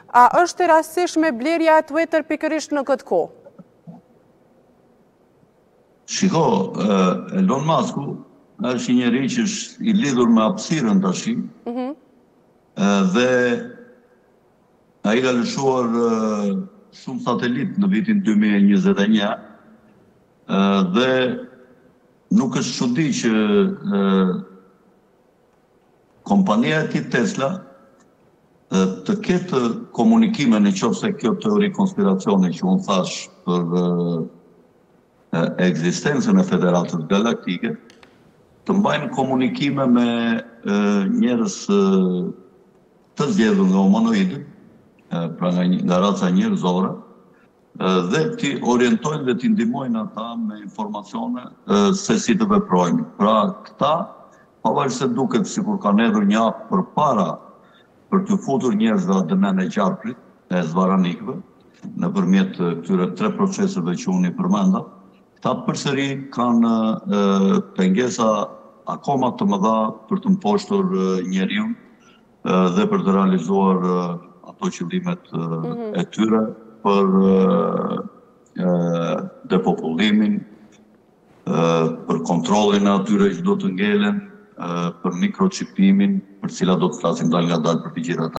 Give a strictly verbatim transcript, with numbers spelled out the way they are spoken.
A është e rastësishme blerja e Twitter pikërisht në këtë kohë? Shiko, Elon Musku është një njeri që është i lidhur me hapësirën tash, dhe ai ka lëshuar shumë satelit në vitin dy mijë e njëzet e një, dhe nuk është çudi që kompania e tij Tesla të ketë komunikime, në qoftë se kjo teori konspiracioni që unë thash për ekzistencën e Federatës Galaktike, të mbajnë komunikime me njerëz të zgjedhur nga humanoidët, pra nga raca njerëzore, dhe t'i orientojnë dhe t'i ndihmojnë ata me informacione se si të veprojnë. Pra këta, pavarësisht se duket sikur kanë hedhur një hap përpara për të futur njerëzve atë dëmen e qarprit, e zvaranikëve, nëpërmjet këtyre tre proceseve që unë i përmenda, këta përsëri kanë pengesa akoma të mëdha për të mposhtur njeriu dhe për të realizuar ato qëllimet e tyre për depopullimin, për kontrollin e atyre që do të ngelen, për mikrochipimin, për cilat do të flasim dal nga dal për të gjitha